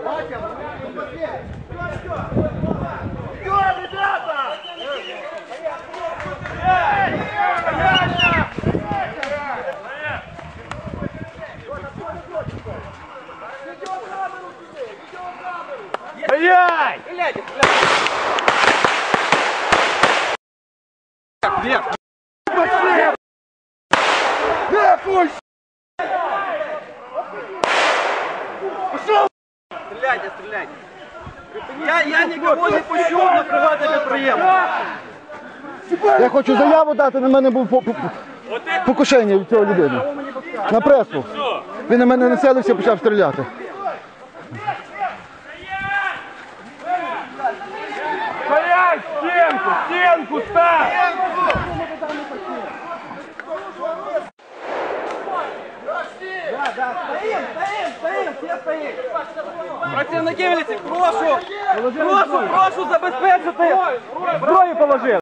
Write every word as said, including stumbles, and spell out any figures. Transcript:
Блядь! Вверх! Пошел! Стреляйте, стреляйте! Я, я никого не пущу на приватне підприємство! Я хочу заяву дати, на мене був покушення від цього людини. На пресу. Він на мене населився і почав стріляти. Стоять! Стенку! Стенку ставь! Да, да, стоим, стоим, стоим, все стоим! Працівники міліції, прошу! Прошу, прошу забезпечити! Зброю положив!